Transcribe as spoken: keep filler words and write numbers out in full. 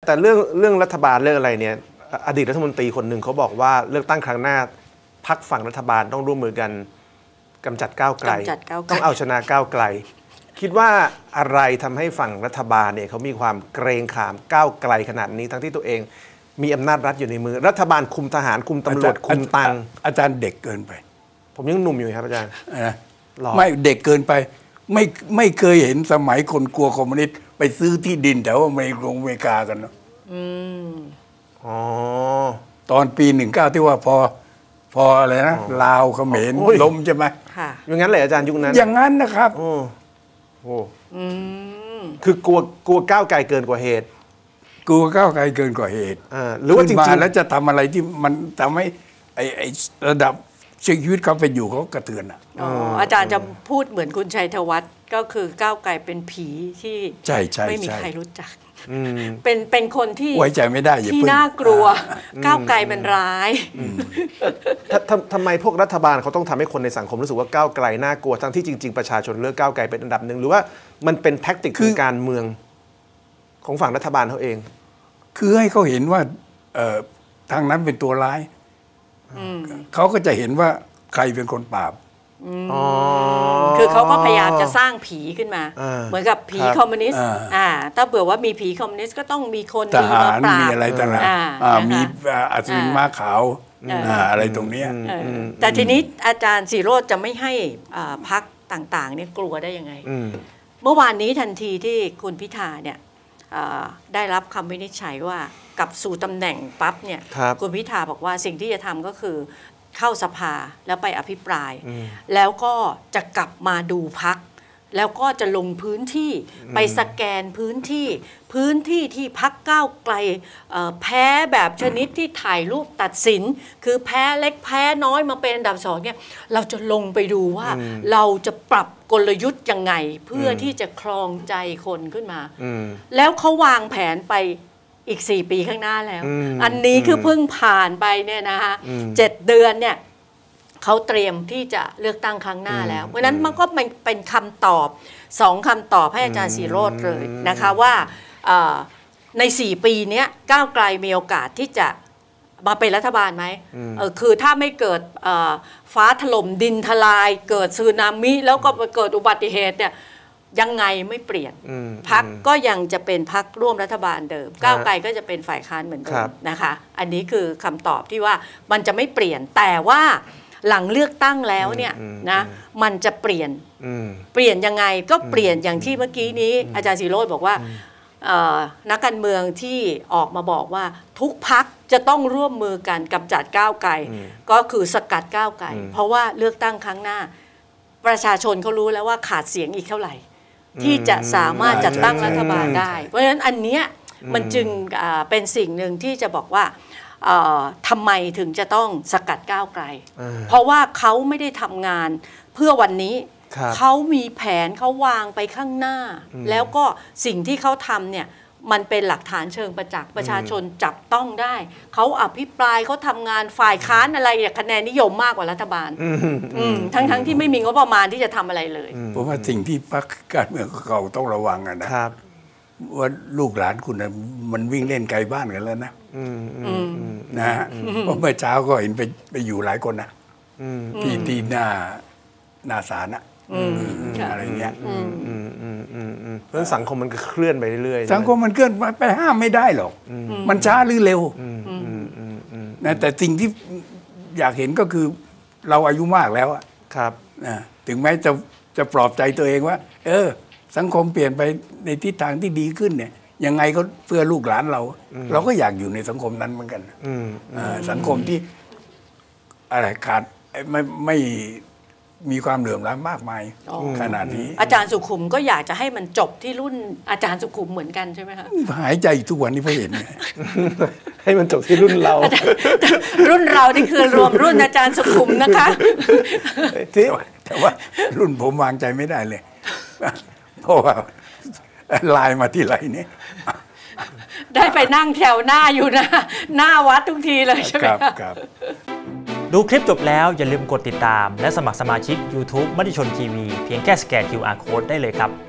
แต่เรื่องเรื่องรัฐบาลเรื่องอะไรเนี่ยอดีตรัฐมนตรีคนหนึ่งเขาบอกว่าเลือกตั้งครั้งหน้าพรรคฝั่งรัฐบาลต้องร่วมมือกันกำจัดก้าวไกลต้องเอาชนะก้าวไกลคิดว่าอะไรทำให้ฝั่งรัฐบาลเนี่ยเขามีความเกรงขามก้าวไกลขนาดนี้ทั้งที่ตัวเองมีอำนาจรัฐอยู่ในมือรัฐบาลคุมทหารคุมตำรวจคุมตังอาจารย์เด็กเกินไปผมยังหนุ่มอยู่ครับอาจารย์ไม่เด็กเกินไปไม่ไม่เคยเห็นสมัยคนกลัวคอมมิวนิสต์ไปซื้อที่ดินแถวอเมริกาอเมริกากันเนาะอ๋อตอนปีหนึ่งเก้าที่ว่าพอพออะไรนะลาวเขมรล้มใช่ไหมค่ะอย่างนั้นเลยอาจารย์ยุคนั้นอย่างนั้นนะครับโอ้โหคือกลัวกลัวก้าวไกลเกินกว่าเหตุกลัวก้าวไกลเกินกว่าเหตุหรือว่าจริงๆแล้วจะทำอะไรที่มันทำให้ไอ้ไอ้ระดับชีวิตเขาไปอยู่เขากระเทือนอ่ะอ๋ออาจารย์จะพูดเหมือนคุณชัยธวัฒน์ก็คือก้าวไกลเป็นผีที่ไม่มีใครรู้จักเป็นเป็นคนที่ไว้ใจไม่ได้ที่น่ากลัวก้าวไกลมันร้ายทำไมพวกรัฐบาลเขาต้องทำให้คนในสังคมรู้สึกว่าก้าวไกลน่ากลัวทั้งที่จริงๆประชาชนเลือกก้าวไกลเป็นอันดับหนึ่งหรือว่ามันเป็นแท็กติกทางการเมืองของฝั่งรัฐบาลเขาเองคือให้เขาเห็นว่าทางนั้นเป็นตัวร้ายเขาก็จะเห็นว่าใครเป็นคนปราบคือเขาก็พยายามจะสร้างผีขึ้นมาเหมือนกับผีคอมมิวนิสต์ถ้าเผื่อว่ามีผีคอมมิวนิสต์ก็ต้องมีคนทหารมีอะไรต่างๆมีอัศวินม้าขาวอะไรตรงนี้แต่ทีนี้อาจารย์ศิโรจน์จะไม่ให้พรรคต่างๆเนี่ยกลัวได้ยังไงเมื่อวานนี้ทันทีที่คุณพิธาเนี่ยได้รับคำวินิจฉัยว่ากับสู่ตำแหน่งปั๊บเนี่ยคุณพิธาบอกว่าสิ่งที่จะทำก็คือเข้าสภาแล้วไปอภิปรายแล้วก็จะกลับมาดูพรรคแล้วก็จะลงพื้นที่ไปสแกนพื้นที่พื้นที่ที่พรรคก้าวไกลแพ้แบบชนิดที่ถ่ายรูปตัดสินคือแพ้เล็กแพ้น้อยมาเป็นอันดับสองเนี่ยเราจะลงไปดูว่าเราจะปรับกลยุทธ์ยังไงเพื่อที่จะครองใจคนขึ้นมาแล้วเขาวางแผนไปอีกสี่ปีข้างหน้าแล้วอันนี้คือเพิ่งผ่านไปเนี่ยนะคะเจ็ดเดือนเนี่ยเขาเตรียมที่จะเลือกตั้งครั้งหน้าแล้วเพราะนั้นมันก็เป็นคำตอบสองคำตอบให้อาจารย์ศิโรจน์เลยนะคะว่าในสี่ปีนี้ก้าวไกลมีโอกาสที่จะมาเป็นรัฐบาลไหมคือถ้าไม่เกิดฟ้าถล่มดินทลายเกิดสึนามิแล้วก็เกิดอุบัติเหตุเนี่ยยังไงไม่เปลี่ยนพรรคก็ยังจะเป็นพรรคร่วมรัฐบาลเดิมก้าวไกลก็จะเป็นฝ่ายค้านเหมือนเดิมนะคะอันนี้คือคำตอบที่ว่ามันจะไม่เปลี่ยนแต่ว่าหลังเลือกตั้งแล้วเนี่ยนะมันจะเปลี่ยนเปลี่ยนยังไงก็เปลี่ยนอย่างที่เมื่อกี้นี้อาจารย์ศิโรจน์บอกว่านักการเมืองที่ออกมาบอกว่าทุกพรรคจะต้องร่วมมือกันกำจัดก้าวไกลก็คือสกัดก้าวไกลเพราะว่าเลือกตั้งครั้งหน้าประชาชนเขารู้แล้วว่าขาดเสียงอีกเท่าไหร่ที่จะสามารถจัดตั้งรัฐบาลได้เพราะฉะนั้นอันเนี้ยมันจึงเป็นสิ่งหนึ่งที่จะบอกว่าทำไมถึงจะต้องสกัดก้าวไกลเพราะว่าเขาไม่ได้ทำงานเพื่อวันนี้เขามีแผนเขาวางไปข้างหน้าแล้วก็สิ่งที่เขาทำเนี่ยมันเป็นหลักฐานเชิงประจักษ์ประชาชนจับต้องได้เขาอภิปรายเขาทำงานฝ่ายค้านอะไรคะแนนนิยมมากกว่ารัฐบาลทั้งทั้งที่ไม่มีงบประมาณที่จะทำอะไรเลยเพราะว่าสิ่งที่พรรคการเมืองเขาต้องระวังนะว่าลูกหลานคุณมันวิ่งเล่นไกลบ้านกันแล้วนะนะฮะเพราะเมื่อเช้าก็เห็นไปไปอยู่หลายคนนะที่ที่หน้าหน้าศาลนะอะไรเงี้ยเพราะสังคมมันก็เคลื่อนไปเรื่อยๆสังคมมันเคลื่อนไปห้ามไม่ได้หรอกมันช้าหรือเร็วนะแต่สิ่งที่อยากเห็นก็คือเราอายุมากแล้วอะครับถึงแม้จะจะปลอบใจตัวเองว่าเออสังคมเปลี่ยนไปในทิศทางที่ดีขึ้นเนี่ยยังไงก็เพื่อลูกหลานเราเราก็อยากอยู่ในสังคมนั้นเหมือนกันสังคมที่อะไรขาดไม่ไม่มีความเหลื่อมล้ำมากมายขนาดนี้อาจารย์สุขุมก็อยากจะให้มันจบที่รุ่นอาจารย์สุขุมเหมือนกันใช่ไหมคะหายใจทุกวันนี้เพื่อเห็นให้มันจบที่รุ่นเรารุ่นเรานี่คือรวมรุ่นอาจารย์สุขุมนะคะแต่ว่ารุ่นผมวางใจไม่ได้เลยเพราะว่าไลน์มาที่ไรเนี่ยได้ไปนั่งแถวหน้าอยู่นะหน้าวัดทุกทีเลยใช่ไหมครับดูคลิปจบแล้วอย่าลืมกดติดตามและสมัครสมาชิก ยูทูบ มติชนทีวีเพียงแค่สแกน คิว อาร์ Code ได้เลยครับ